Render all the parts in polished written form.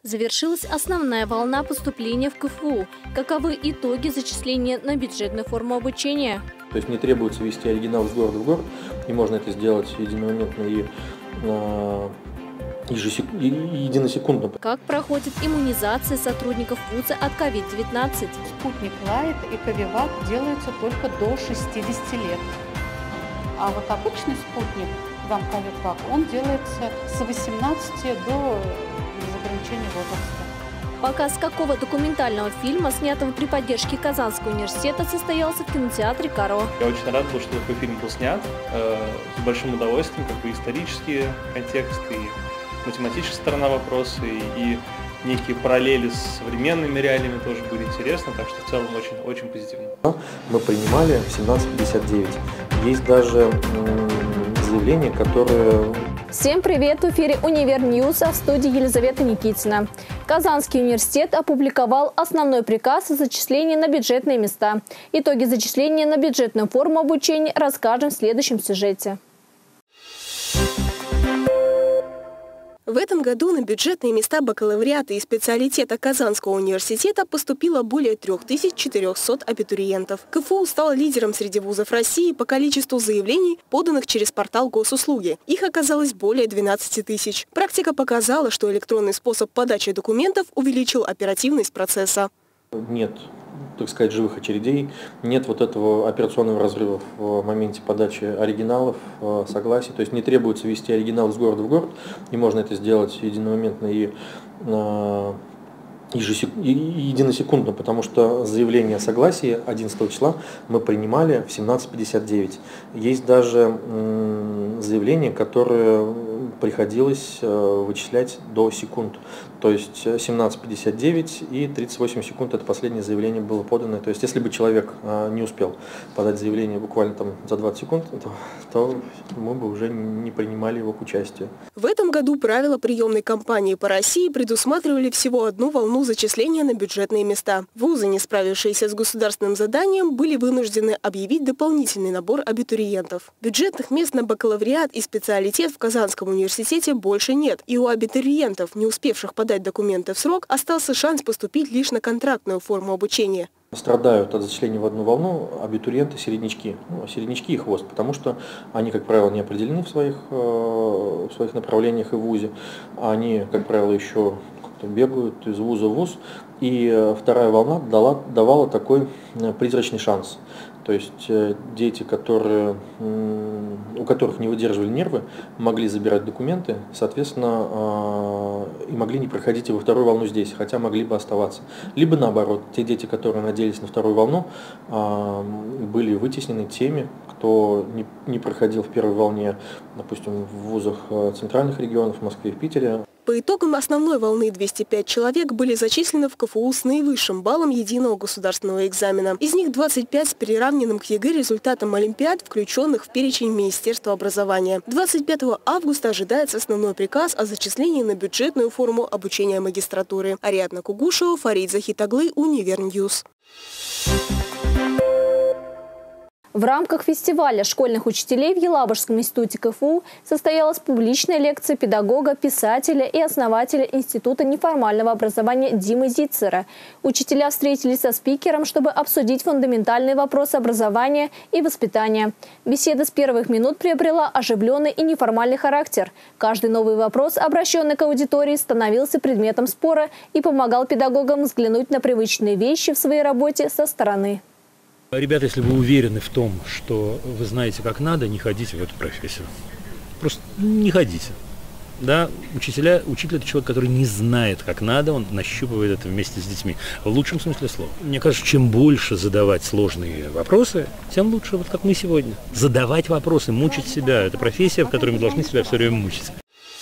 Завершилась основная волна поступления в КФУ. Каковы итоги зачисления на бюджетную форму обучения? То есть не требуется вести оригинал из города в город, и можно это сделать единомоментно и единосекундно. Как проходит иммунизация сотрудников вуза от COVID-19? Спутник Лайт и Ковивак делаются только до 60 лет. А вот обычный спутник, Ковивак, он делается с 18 до ограничения возраста. Показ какого документального фильма, снятого при поддержке Казанского университета, состоялся в кинотеатре «Каро». Я очень рад, что такой фильм был снят с большим удовольствием, как бы исторические контексты, и математическая сторона вопроса, и некие параллели с современными реалиями тоже были интересны, так что в целом очень позитивно. Мы принимали в 17:59. Есть даже заявление, которое... Всем привет! В эфире «Универ Ньюс», а в студии Елизавета Никитина. Казанский университет опубликовал основной приказ о зачислении на бюджетные места. Итоги зачисления на бюджетную форму обучения расскажем в следующем сюжете. В этом году на бюджетные места бакалавриата и специалитета Казанского университета поступило более 3400 абитуриентов. КФУ стал лидером среди вузов России по количеству заявлений, поданных через портал госуслуги. Их оказалось более 12 тысяч. Практика показала, что электронный способ подачи документов увеличил оперативность процесса. Нет, так сказать, живых очередей, нет вот этого операционного разрыва в моменте подачи оригиналов, согласий. То есть не требуется вести оригинал из города в город, и можно это сделать единомоментно и единосекундно, потому что заявление о согласии 11 числа мы принимали в 17:59. Есть даже заявление, которое приходилось вычислять до секунд. То есть 17:59 и 38 секунд это последнее заявление было подано. То есть если бы человек не успел подать заявление буквально там за 20 секунд, то мы бы уже не принимали его к участию. В этом году правила приемной кампании по России предусматривали всего одну волну зачисления на бюджетные места. Вузы, не справившиеся с государственным заданием, были вынуждены объявить дополнительный набор абитуриентов. Бюджетных мест на бакалавриат и специалитет в Казанском университете больше нет, и у абитуриентов, не успевших подать документы в срок, остался шанс поступить лишь на контрактную форму обучения. Страдают от зачисления в одну волну абитуриенты-середнячки, середнячки и хвост, потому что они, как правило, не определены в своих направлениях и в вузе, они, как правило, еще бегают из вуза в вуз, и вторая волна давала такой призрачный шанс. То есть дети, у которых не выдерживали нервы, могли забирать документы, соответственно, и могли не проходить и во вторую волну здесь, хотя могли бы оставаться. Либо наоборот, те дети, которые надеялись на вторую волну, были вытеснены теми, кто не проходил в первой волне, допустим, в вузах центральных регионов, в Москве и в Питере. По итогам основной волны 205 человек были зачислены в КФУ с наивысшим баллом единого государственного экзамена. Из них 25 с приравненным к ЕГЭ результатом олимпиад, включенных в перечень Министерства образования. 25 августа ожидается основной приказ о зачислении на бюджетную форму обучения магистратуры. Ариадна Кугушева, Фарид Захитаглы, Универ Ньюс. В рамках фестиваля школьных учителей в Елабужском институте КФУ состоялась публичная лекция педагога, писателя и основателя Института неформального образования Димы Зицера. Учителя встретились со спикером, чтобы обсудить фундаментальные вопросы образования и воспитания. Беседа с первых минут приобрела оживленный и неформальный характер. Каждый новый вопрос, обращенный к аудитории, становился предметом спора и помогал педагогам взглянуть на привычные вещи в своей работе со стороны. Ребята, если вы уверены в том, что вы знаете, как надо, не ходите в эту профессию. Просто не ходите. Да, учитель – это человек, который не знает, как надо, он нащупывает это вместе с детьми. В лучшем смысле слова. Мне кажется, чем больше задавать сложные вопросы, тем лучше, вот как мы сегодня. Задавать вопросы, мучить себя – это профессия, в которой мы должны себя все время мучить.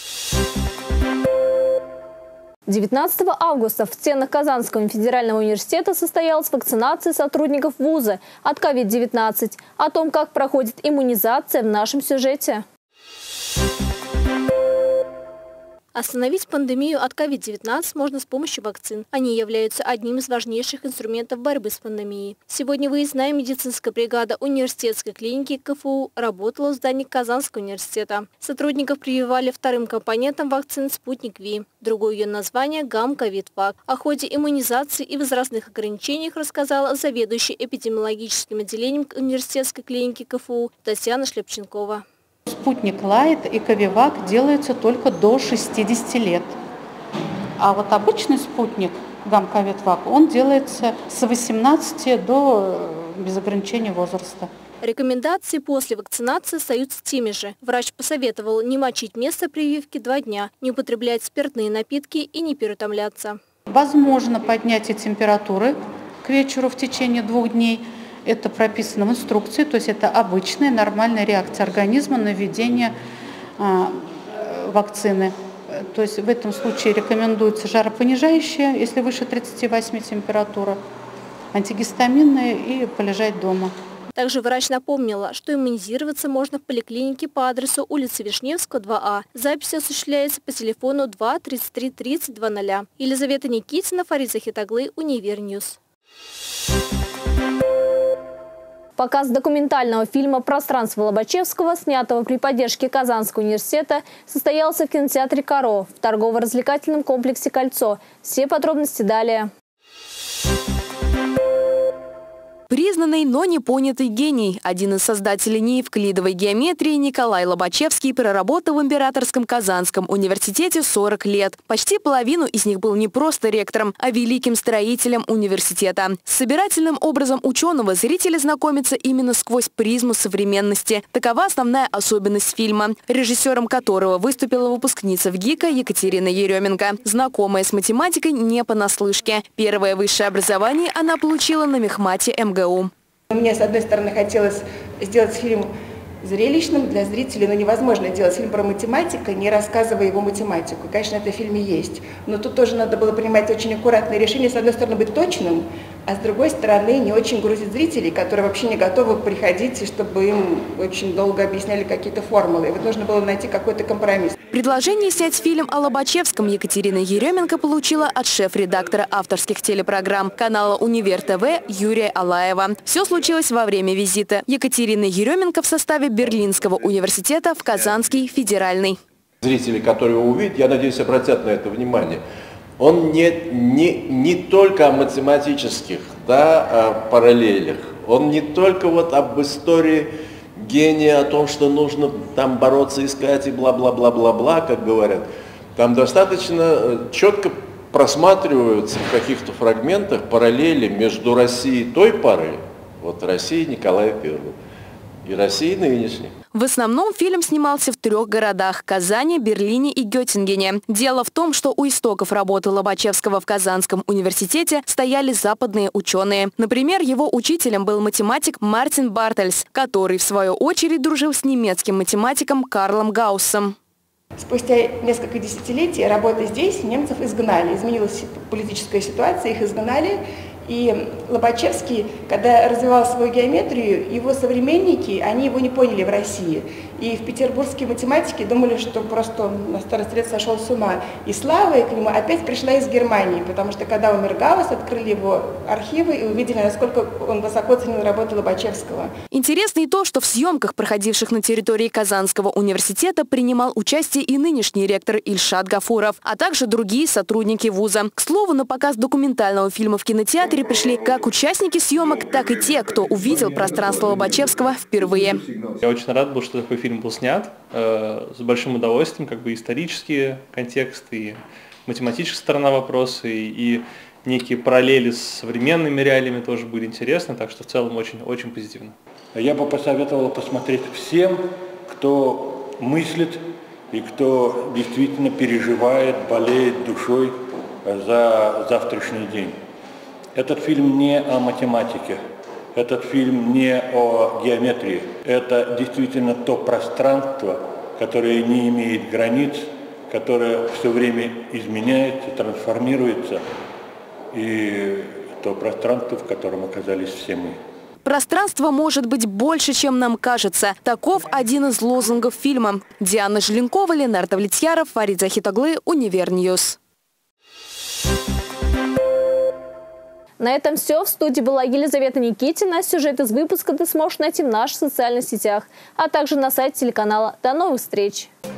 19 августа в стенах Казанского федерального университета состоялась вакцинация сотрудников вуза от COVID-19. О том, как проходит иммунизация, в нашем сюжете. Остановить пандемию от COVID-19 можно с помощью вакцин. Они являются одним из важнейших инструментов борьбы с пандемией. Сегодня выездная медицинская бригада университетской клиники КФУ работала в здании Казанского университета. Сотрудников прививали вторым компонентом вакцины «Спутник Ви». Другое ее название – ГАМ-ковид-вак. О ходе иммунизации и возрастных ограничениях рассказала заведующая эпидемиологическим отделением университетской клиники КФУ Татьяна Шлепченкова. Спутник Лайт и Ковивак делаются только до 60 лет. А вот обычный спутник ГАМ-ковид-вак, он делается с 18 до без ограничения возраста. Рекомендации после вакцинации остаются теми же. Врач посоветовал не мочить место прививки 2 дня, не употреблять спиртные напитки и не переутомляться. Возможно поднятие температуры к вечеру в течение 2 дней. Это прописано в инструкции, то есть это обычная нормальная реакция организма на введение вакцины. То есть в этом случае рекомендуется жаропонижающее, если выше 38 температура, антигистаминное и полежать дома. Также врач напомнила, что иммунизироваться можно в поликлинике по адресу улица Вишневского, 2А. Запись осуществляется по телефону 2 33 30 00. Елизавета Никитина, Фарид Захитаглы, Универньюз. Показ документального фильма «Пространство Лобачевского», снятого при поддержке Казанского университета, состоялся в кинотеатре «Каро» в торгово-развлекательном комплексе «Кольцо». Все подробности далее. Признанный, но не понятый гений. Один из создателей неевклидовой геометрии Николай Лобачевский проработал в Императорском Казанском университете 40 лет. Почти половину из них был не просто ректором, а великим строителем университета. С собирательным образом ученого зрители знакомятся именно сквозь призму современности. Такова основная особенность фильма, режиссером которого выступила выпускница ВГИКа Екатерина Еременко. Знакомая с математикой не понаслышке. Первое высшее образование она получила на мехмате МГУ. Мне, с одной стороны, хотелось сделать фильм зрелищным для зрителей, но невозможно делать фильм про математика, не рассказывая его математику. Конечно, это в фильме есть. Но тут тоже надо было принимать очень аккуратные решения. С одной стороны, быть точным, а с другой стороны, не очень грузить зрителей, которые вообще не готовы приходить, и чтобы им очень долго объясняли какие-то формулы. И вот нужно было найти какой-то компромисс. Предложение снять фильм о Лобачевском Екатерина Еременко получила от шеф-редактора авторских телепрограмм канала «Универ ТВ» Юрия Алаева. Все случилось во время визита Екатерины Еременко в составе Берлинского университета в Казанский федеральный. Зрители, которые его увидят, я надеюсь, обратят на это внимание. Он не только о математических параллелях, он не только вот об истории гения, о том, что нужно там бороться, искать и бла-бла-бла-бла-бла, как говорят. Там достаточно четко просматриваются в каких-то фрагментах параллели между Россией той поры, вот Россией Николая I, и Россией нынешней. В основном фильм снимался в 3 городах – Казани, Берлине и Геттингене. Дело в том, что у истоков работы Лобачевского в Казанском университете стояли западные ученые. Например, его учителем был математик Мартин Бартельс, который, в свою очередь, дружил с немецким математиком Карлом Гауссом. Спустя несколько десятилетий работы здесь немцев изгнали. Изменилась политическая ситуация, их изгнали. И Лобачевский, когда развивал свою геометрию, его современники, они его не поняли в России. И в петербургские математики думали, что просто он на старости лет сошел с ума. И слава к нему опять пришла из Германии, потому что когда умер Гаусс, открыли его архивы и увидели, насколько он высоко ценил работу Лобачевского. Интересно и то, что в съемках, проходивших на территории Казанского университета, принимал участие и нынешний ректор Ильшат Гафуров, а также другие сотрудники вуза. К слову, на показ документального фильма в кинотеатре пришли как участники съемок, так и те, кто увидел пространство Лобачевского впервые. Я очень рад был, что такой фильм был снят. С большим удовольствием, исторические контексты, и математическая сторона вопроса, и некие параллели с современными реалиями тоже были интересны, так что в целом очень позитивно. Я бы посоветовал посмотреть всем, кто мыслит и кто действительно переживает, болеет душой за завтрашний день. Этот фильм не о математике, этот фильм не о геометрии. Это действительно то пространство, которое не имеет границ, которое все время изменяется, трансформируется, и то пространство, в котором оказались все мы. Пространство может быть больше, чем нам кажется. Таков один из лозунгов фильма. Диана Желенкова, Ленардо Влетьяров, Фарид Захитоглы, Универньюз. На этом все. В студии была Елизавета Никитина. Сюжет из выпуска ты сможешь найти в наших социальных сетях, а также на сайте телеканала. До новых встреч!